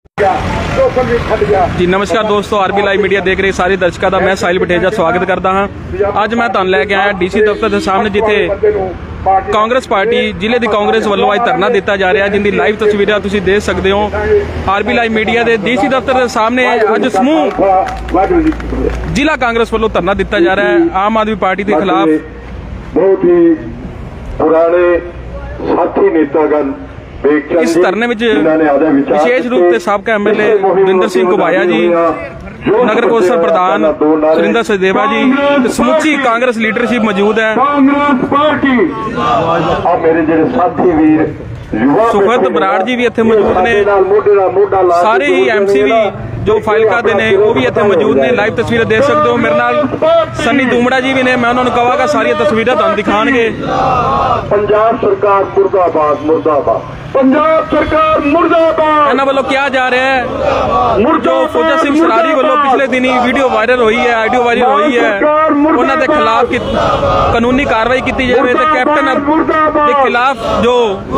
जी नमस्कार दोस्तों, RB live media देख रहे सारे दर्शकों का मैं साहिल बठेजा स्वागत करता हाँ। अज मैं तुहानू लैके आया डीसी दफ्तर के सामने जिथे कांग्रेस पार्टी जिले की कांग्रेस वालों अज धरना दिता जा रहा, जिनकी लाइव तस्वीरें तुसीं देख सकते हो। आरबी लाइव मीडिया के डीसी दफ्तर के सामने अज समूह जिला कांग्रेस वालों धरना दिता जा रहा है आम आदमी पार्टी के खिलाफ। बहुत ही पुराने साथी नेतागण इस धरने में विशेष रूप से साबका एमएलए गुरविंदर सिंह घुबाया जी, नगर कौंसल प्रधान सुरिंदर सचदेवा जी, समुची कांग्रेस लीडरशिप मौजूद है। सुखद बराड़ जी भी इत्थे मौजूद ने, सारे ही एमसी भी जो फाइलका दे ने वो भी इत्थे मौजूद ने। लाइव तस्वीरें देख सकते हो। मेरे नाल सन्नी दूमड़ा जी भी ने, मैं उन्होंने कहांगा सारी तस्वीरें तुहानू दिखाणगे। पंजाब सरकार मुर्दाबाद मुर्दाबाद, पंजाब सरकार मुर्दाबाद। इन्हां वालों क्या जा रहा है जो फौजा सिंह सरारी वालों पिछले दिन ही वीडियो वायरल हुई है, ऑडियो वायरल हुई है, उन्हां दे खिलाफ कानूनी कार्रवाई की जाए ते कैप्टन के खिलाफ जो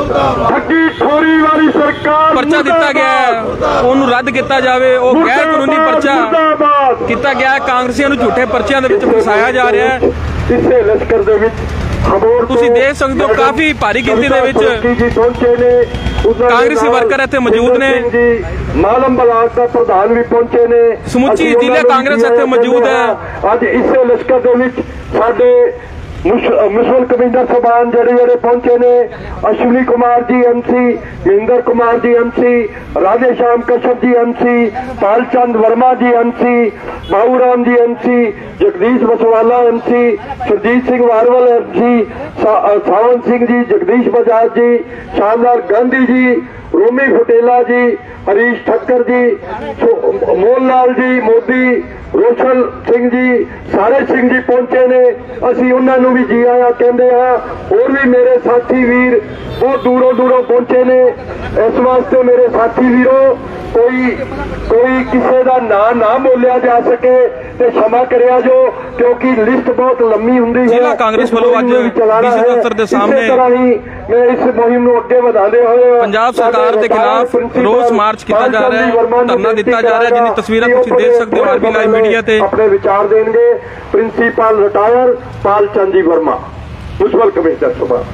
पर्चा दिता गया है उन्होंने रद्द किया जाए। वो गैर कानूनी पर्चा किया गया है, कांग्रेसियों को झूठे पर्चियां दे विच फसाया जा रहा है। इसे लश्कर दे विच तुसीं देख सकते हो काफी भारी गिनती दे विच कांग्रेसी वर्कर इत्थे मौजूद ने, मालम ब्लाक का प्रधान भी पहुंचे ने, समुची जिले कांग्रेस इत्थे मौजूद है। अज इसे लश्कर दे विच साडे मुसल कमिश्नर साहबान जेडे पहुंचे ने, Ashwani Kumar ji MC, Mahendra Kumar ji MC, Radhe Shyam Kashyap ji MC, Palchand Verma ji MC, Baburam ji MC, Jagdish Baswala MC, Surjit Singh Warwal MC, Sawan Singh ji, Jagdish Bajaj ji, शानदार गांधी जी, रोमी फटेला जी, हरीश ठक्कर जी, मोहनलाल जी मोदी, रोशन सिंह जी, सारे सिंह जी पहुंचे ने। असी उन्होंने भी जी आया कहते हैं। और भी मेरे साथी वीर बहुत दूरों दूरों पहुंचे ने। इस वास्ते मेरे साथी वीरों कोई किसी का ना बोलिया जा सके तो क्षमा करिया जो, क्योंकि लिस्ट बहुत लंबी हुंदी है। कांग्रेस वालों अज डीसी दफ्तर के सामने मैं इस मुहिम को अगे बढ़ाते हुए पंजाब सरकार के खिलाफ रोस मार्च किया जा रहा है, धरना दिता जा रहा है, जिन्हें तस्वीरें तुसीं देख सकते हो आरबी लाइव मीडिया ते। अपने विचार देंगे principal retire Palchand ji Verma, municipal commissioner साहब।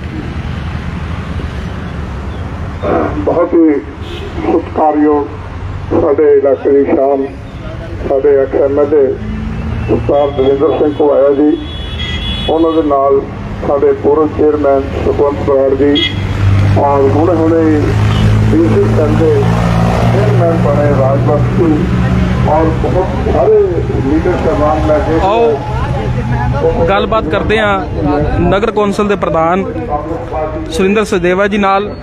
बहुत ही सत्कारयोग साडे इलाके की शान साडे एमएलए सरदार दविंदर सिंह घुबाया जी, उन्होंने नाल साडे पूर्व चेयरमैन सुखवंत बराड़ जी और हुणे डीसी संडे चेयरमैन बने राजबख्श जी और बहुत सारे लीडर साहबान लगे। गलबात करते हैं नगर कौंसल के प्रधान सुरिंदर सचदेवा जी नाल।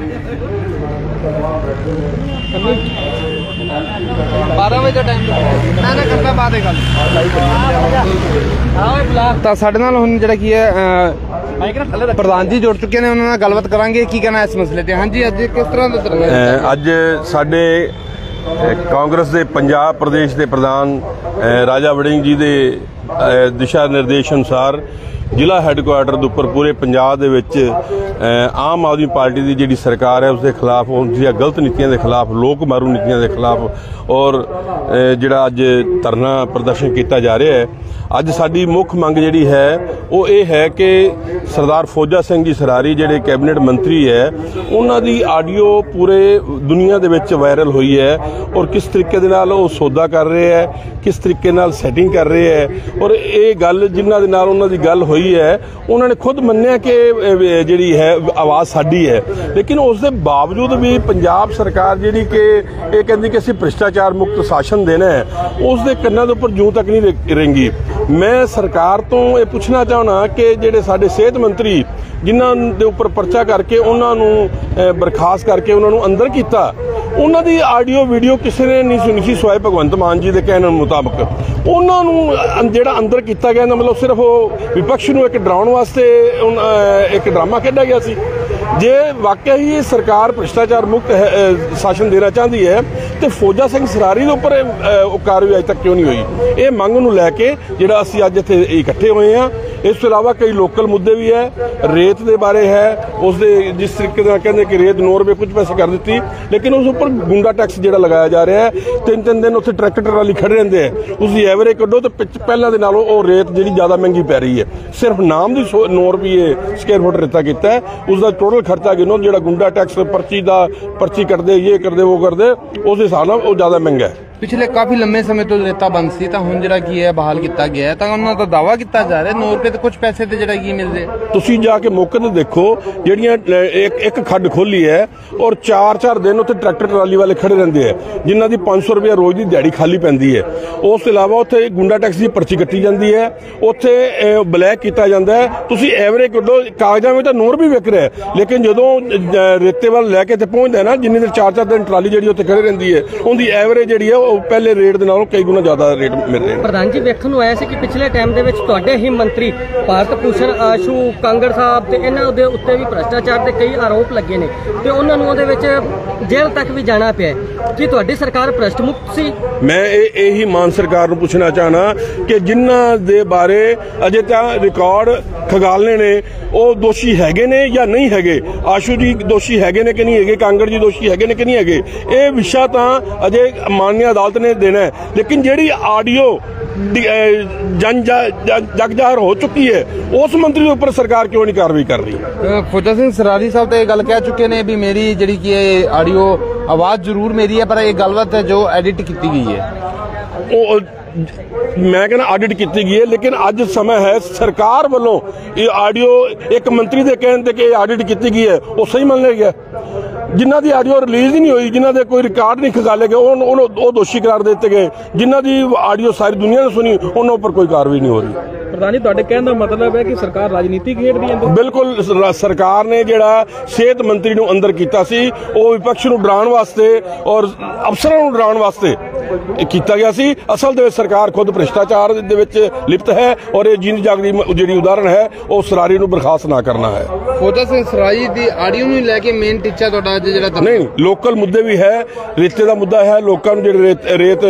12 ਵਜੇ ਟਾਈਮ ਮੈਂ ਨਾ ਕਰਦਾ ਬਾਅਦ ਇਹ ਗੱਲ ਤਾਂ ਸਾਡੇ ਨਾਲ ਹੁਣ ਜਿਹੜਾ ਕੀ ਹੈ ਪ੍ਰਧਾਨ ਜੀ ਜੁੜ ਚੁੱਕੇ ਨੇ, ਉਹਨਾਂ ਨਾਲ ਗੱਲਬਾਤ ਕਰਾਂਗੇ ਕੀ ਕਹਿਣਾ ਇਸ ਮਸਲੇ ਤੇ। ਹਾਂਜੀ ਅੱਜ ਕਿਸ ਤਰ੍ਹਾਂ ਦਾ ਅੱਜ ਸਾਡੇ ਕਾਂਗਰਸ ਦੇ ਪੰਜਾਬ ਪ੍ਰਦੇਸ਼ ਦੇ ਪ੍ਰਧਾਨ ਰਾਜਾ ਵੜਿੰਗ ਜੀ ਦੇ ਦਿਸ਼ਾ ਨਿਰਦੇਸ਼ ਅਨੁਸਾਰ ਜ਼ਿਲ੍ਹਾ ਹੈੱਡਕੁਆਰਟਰ ਦੇ ਉੱਪਰ ਪੂਰੇ ਪੰਜਾਬ ਦੇ ਵਿੱਚ ਆਮ ਆਦਮੀ ਪਾਰਟੀ ਦੀ ਜਿਹੜੀ ਸਰਕਾਰ ਹੈ ਉਸ ਦੇ ਖਿਲਾਫ, ਉਨ੍ਹਾਂ ਗਲਤ ਨੀਤੀਆਂ ਦੇ ਖਿਲਾਫ, ਲੋਕ ਮਾਰੂ ਨੀਤੀਆਂ ਦੇ ਖਿਲਾਫ ਔਰ ਜਿਹੜਾ ਅੱਜ ਧਰਨਾ ਪ੍ਰਦਰਸ਼ਨ ਕੀਤਾ ਜਾ ਰਿਹਾ ਹੈ। ਅੱਜ ਸਾਡੀ ਮੁੱਖ ਮੰਗ ਜਿਹੜੀ ਹੈ ਉਹ ਇਹ ਹੈ ਕਿ ਸਰਦਾਰ ਫੌਜਾ ਸਿੰਘ ਜੀ ਸਰਾਰੀ ਜਿਹੜੇ ਕੈਬਨਿਟ ਮੰਤਰੀ ਹੈ ਉਹਨਾਂ ਦੀ ਆਡੀਓ ਪੂਰੇ ਦੁਨੀਆ ਦੇ ਵਿੱਚ ਵਾਇਰਲ ਹੋਈ ਹੈ ਔਰ ਕਿਸ ਤਰੀਕੇ ਦੇ ਨਾਲ ਉਹ ਸੌਦਾ ਕਰ ਰਹੇ ਹੈ, ਕਿਸ ਤਰੀਕੇ ਨਾਲ ਸੈਟਿੰਗ ਕਰ ਰਹੇ ਹੈ। ਔਰ ਇਹ ਗੱਲ ਜਿਨ੍ਹਾਂ ਦੇ ਨਾਲ ਉਹਨਾਂ ਦੀ ਗੱਲ ਹੋਈ ਹੈ ਉਹਨਾਂ ਨੇ ਖੁਦ ਮੰਨਿਆ ਕਿ ਜਿਹੜੀ ਹੈ ਆਵਾਜ਼ ਸਾਡੀ ਹੈ, ਲੇਕਿਨ ਉਸ ਦੇ ਬਾਵਜੂਦ ਵੀ ਪੰਜਾਬ ਸਰਕਾਰ ਜਿਹੜੀ ਕਿ ਇਹ ਕਹਿੰਦੀ ਕਿ ਅਸੀਂ ਭ੍ਰਿਸ਼ਟਾਚਾਰ ਮੁਕਤ ਸ਼ਾਸਨ ਦੇਣਾ ਹੈ, ਉਸ ਦੇ ਕੰਨਾਂ ਦੇ ਉੱਪਰ ਜੂੰ ਤੱਕ ਨਹੀਂ ਰਹਿੰਗੀ। मैं सरकार तो ये पूछना चाहना कि जेडे साडे सेहत मंत्री जिन्हां दे उपर परचा करके उन्होंने बर्खास्त करके उन्होंने अंदर किया, उन्हों की आडियो वीडियो किसी ने नहीं सुनी सी सिवाय भगवंत मान जी के कहने मुताबिक। उन्होंने जिहड़ा अंदर किया गया मतलब सिर्फ वो विपक्ष नूं एक डराउण वास्ते एक ड्रामा खेडा गया सी। जे वाकई ही सरकार भ्रिष्टाचार मुक्त शासन देना चाहती है तो फौजा सिंह सरारी के उपर कार्रवाई अज तक क्यों नहीं हुई? ये मंग नूं लैके जिहड़ा असीं अज इत्थे इकट्ठे होए हैं ਇਸ ਤੋਂ ਇਲਾਵਾ ਕਈ ਲੋਕਲ ਮੁੱਦੇ ਵੀ ਹੈ, ਰੇਤ ਦੇ ਬਾਰੇ ਹੈ, ਉਸ ਦੇ ਜਿਸ ਤਰੀਕੇ ਨਾਲ ਕਹਿੰਦੇ ਕਿ ਰੇਤ 9 ਰੁਪਏ ਕੁਝ ਪੈਸੇ ਕਰ ਦਿੱਤੀ, ਲੇਕਿਨ ਉਸ ਉੱਪਰ ਗੁੰਡਾ ਟੈਕਸ ਜਿਹੜਾ ਲਗਾਇਆ ਜਾ ਰਿਹਾ ਹੈ। 3-3 ਦਿਨ ਉੱਥੇ ਟਰੈਕਟਰ ਟਰਾਲੀ ਖੜੇ ਰਹਿੰਦੇ ਹੈ, ਉਸ ਦੀ ਐਵਰੇਜ ਕੱਢੋ ਤਾਂ ਪਹਿਲਾਂ ਦੇ ਨਾਲੋਂ ਉਹ ਰੇਤ ਜਿਹੜੀ ਜ਼ਿਆਦਾ ਮਹਿੰਗੀ ਪੈ ਰਹੀ ਹੈ। ਸਿਰਫ ਨਾਮ ਦੀ 9 ਰੁਪਏ ਸਕੁਅਰ ਫੁੱਟ ਰੇਤਾ ਕੀਤਾ ਹੈ, ਉਸ ਦਾ ਟੋਟਲ ਖਰਚਾ ਗਿਣੋ ਜਿਹੜਾ ਗੁੰਡਾ ਟੈਕਸ ਪਰਚੀ ਕਰਦੇ, ਇਹ ਕਰਦੇ, ਉਹ ਕਰਦੇ, ਉਸ ਹਿਸਾਬ ਨਾਲ ਉਹ ਜ਼ਿਆਦਾ ਮਹਿੰਗਾ ਹੈ। ਪਿਛਲੇ ਕਾਫੀ ਲੰਮੇ ਸਮੇਂ ਤੋਂ ਰੇਤਾ ਬੰਦ ਸੀ ਤਾਂ ਹੁਣ ਜਿਹੜਾ ਕੀ ਹੈ ਬਹਾਲ ਕੀਤਾ ਗਿਆ ਹੈ, ਤਾਂ ਉਹਨਾਂ ਦਾ ਦਾਅਵਾ ਕੀਤਾ ਜਾ ਰਿਹਾ 9 ਰੁਪਏ ਤੇ ਕੁਝ ਪੈਸੇ ਤੇ ਜਿਹੜਾ ਕੀ ਮਿਲਦੇ। ਤੁਸੀਂ ਜਾ ਕੇ ਮੌਕੇ ਤੇ ਦੇਖੋ, ਜਿਹੜੀਆਂ ਇੱਕ ਖੱਡ ਖੋਲੀ ਹੈ ਔਰ 4-4 ਦਿਨ ਉੱਥੇ ਟਰੈਕਟਰ ਟਰਾਲੀ ਵਾਲੇ ਖੜੇ ਰਹਿੰਦੇ ਆ, ਜਿਨ੍ਹਾਂ ਦੀ 500 ਰੁਪਏ ਰੋਜ਼ ਦੀ ਦਿਹਾੜੀ ਖਾਲੀ ਪੈਂਦੀ ਹੈ। ਉਸ ਤੋਂ ਇਲਾਵਾ ਉੱਥੇ ਗੁੰਡਾ ਟੈਕਸ ਦੀ ਪਰਚੀ ਕੱਟੀ ਜਾਂਦੀ ਹੈ, ਉੱਥੇ ਬਲੈਕ ਕੀਤਾ ਜਾਂਦਾ ਹੈ। ਤੁਸੀਂ ਐਵਰੇਜ ਕੱਢੋ, ਕਾਗਜ਼ਾਂ ਵਿੱਚ ਤਾਂ 9 ਰੁਪਏ ਵਿਕ ਰਿਹਾ, ਲੇਕਿਨ ਜਦੋਂ ਰੇਤੇ ਵੱਲ ਲੈ ਕੇ ਤੇ ਪਹੁੰਚਦਾ ਨਾ, ਜਿੰਨੇ ਦਿਨ 4-4 ਦਿਨ ਟਰਾਲੀ ਜਿਹੜੀ ਉੱਥੇ ਖੜੇ ਰਹਿੰਦੀ ਹੈ, ਉਹਦੀ ਐਵਰੇਜ ਜਿਹੜੀ ਹੈ ਉਹ ਪਹਿਲੇ ਰੇਟ ਦੇ ਨਾਲੋਂ ਕਈ ਗੁਣਾ ਜ਼ਿਆਦਾ ਰੇਟ ਮਿਲ ਰਿਹਾ। ਪ੍ਰਧਾਨ ਜੀ, ਵੇਖਣ ਨੂੰ ਆਇਆ ਸੀ ਕਿ ਪਿਛਲੇ ਟਾਈਮ ਦੇ ਵਿੱਚ ਤੁਹਾਡੇ ਹੀ ਮੰਤਰੀ ਭਾਰਤ ਭੂਸ਼ਣ ਆਸ਼ੂ ਕਾਂਗੜ ਸਾਹਿਬ ਤੇ ਇਹਨਾਂ ਦੇ ਉੱਤੇ ਵੀ ਭ੍ਰਸ਼ਟਾਚਾਰ ਦੇ ਕਈ ਆਰੋਪ ਲੱਗੇ ਨੇ ਤੇ ਉਹਨਾਂ ਨੂੰ ਉਹਦੇ ਵਿੱਚ ਜੇਲ੍ਹ ਤੱਕ ਵੀ ਜਾਣਾ ਪਿਆ। ਕੀ ਤੁਹਾਡੀ ਸਰਕਾਰ ਭ੍ਰਸ਼ਟ ਮੁਕਤ ਸੀ? ਮੈਂ ਇਹੀ ਮਾਨ ਸਰਕਾਰ ਨੂੰ ਪੁੱਛਣਾ ਚਾਹਣਾ ਕਿ ਜਿਨ੍ਹਾਂ ਦੇ ਬਾਰੇ ਅਜੇ ਤਾਂ ਰਿਕਾਰਡ ਖਗਾਲਨੇ ਨੇ, ਉਹ ਦੋਸ਼ੀ ਹੈਗੇ ਨੇ ਜਾਂ ਨਹੀਂ ਹੈਗੇ? ਆਸ਼ੂ ਜੀ ਦੋਸ਼ੀ ਹੈਗੇ ਨੇ ਕਿ ਨਹੀਂ ਹੈਗੇ? ਕਾਂਗੜ ਜੀ ਦੋਸ਼ੀ ਹੈਗੇ ਨੇ ਕਿ ਨਹੀਂ ਹੈਗੇ? ਇਹ ਵਿਸ਼ਾ ਤਾਂ ਅਜੇ ਮਾਨਯ ਅਦਾਲਤ ਨੇ ਦੇਣਾ ਹੈ। ਲੇਕਿਨ ਜਿਹੜੀ ਆਡੀਓ ਜਗ ਜ਼ਾਹਰ ਹੋ ਚੁੱਕੀ ਹੈ, ਉਸ ਮੰਤਰੀ ਦੇ ਉੱਪਰ ਸਰਕਾਰ ਕਿਉਂ ਨਹੀਂ ਕਾਰਵਾਈ ਕਰ ਰਹੀ? ਫੌਜਾ ਸਿੰਘ ਸਰਾਰੀ ਸਾਹਿਬ ਤਾਂ ਇਹ ਗੱਲ ਕਹਿ ਚੁੱਕੇ ਨੇ ਵੀ ਮੇਰੀ ਜਿਹੜੀ ਕੀ ਹੈ ਆਡੀਓ ਆਵਾਜ਼ ਜ਼ਰੂਰ ਮੇਰੀ ਹੈ, ਪਰ ਇਹ ਗੱਲਬਾਤ ਹੈ ਜੋ ਐਡਿਟ ਕੀਤੀ ਗਈ ਹੈ। ਉਹ ਮੈਂ ਕਹਿੰਦਾ ਆਡਿਟ ਕੀਤੀ ਗਈ ਹੈ, ਲੇਕਿਨ ਅੱਜ ਸਮਾਂ ਹੈ ਸਰਕਾਰ ਵੱਲੋਂ ਇਹ ਆਡੀਓ ਇੱਕ ਮੰਤਰੀ ਦੇ ਕਹਿਣ ਤੇ ਕਿ ਇਹ ਆਡਿਟ ਕੀਤੀ ਗਈ ਹੈ, ਉਹ ਸਹੀ ਮੰਨ ਲਿਆ ਗਿਆ। ਜਿਨ੍ਹਾਂ ਦੀ ਆਡੀਓ ਰਿਲੀਜ਼ ਹੀ ਨਹੀਂ ਹੋਈ, ਜਿਨ੍ਹਾਂ ਦੇ ਕੋਈ ਰਿਕਾਰਡ ਨਹੀਂ ਖਗਾਲੇ ਗਏ, ਉਹ ਦੋਸ਼ੀ ਕਰਾਰ ਦਿੱਤੇ ਗਏ। ਜਿਨ੍ਹਾਂ ਦੀ ਆਡੀਓ ਸਾਰੀ ਦੁਨੀਆ ਨੇ ਸੁਣੀ, ਉਹਨਾਂ ਉੱਪਰ ਕੋਈ ਕਾਰਵਾਈ ਨਹੀਂ ਹੋ ਰਹੀ। ਪ੍ਰਧਾਨ ਜੀ, ਤੁਹਾਡੇ ਕਹਿਣ ਦਾ ਮਤਲਬ ਹੈ ਕਿ ਸਰਕਾਰ ਰਾਜਨੀਤੀ ਖੇਡਦੀ ਹੈ? ਬਿਲਕੁਲ, ਸਰਕਾਰ ਨੇ ਜਿਹੜਾ ਸਿਹਤ ਮੰਤਰੀ ਨੂੰ ਅੰਦਰ ਕੀਤਾ ਸੀ, ਉਹ ਵਿਪਕਸ਼ ਨੂੰ ਡਰਾਉਣ ਵਾਸਤੇ ਔਰ ਅਫਸਰਾਂ ਨੂੰ ਡਰਾਉਣ ਵਾਸਤੇ ਕੀਤਾ ਗਿਆ ਸੀ। ਅਸਲ ਦੇ ਵਿੱਚ ਸਰਕਾਰ ਖੁਦ ਭ੍ਰਿਸ਼ਟਾਚਾਰ ਦੇ ਵਿੱਚ ਲਿਪਤ ਹੈ ਔਰ ਇਹ ਜਿੰਦ ਜਾਗ ਦੀ ਜਿਹੜੀ ਉਦਾਹਰਣ ਹੈ, ਉਹ ਸਰਾਰੀ ਨੂੰ ਬਰਖਾਸਤ ਨਾ ਕਰਨਾ ਹੈ। ਫੌਜਾ ਸਿੰਘ ਸਰਾਰੀ ਦੀ ਆਡੀਓ ਨੂੰ ਲੈ ਕੇ ਮੇਨ ਟੀਚਾ ਤੁਹਾਡਾ ਅੱਜ ਜਿਹੜਾ ਨਹੀਂ, ਲੋਕਲ ਮੁੱਦੇ ਵੀ ਹੈ, ਰੇਤੇ ਦਾ ਮੁੱਦਾ ਹੈ। ਲੋਕਾਂ ਨੂੰ ਜਿਹੜੀ ਰੇਤ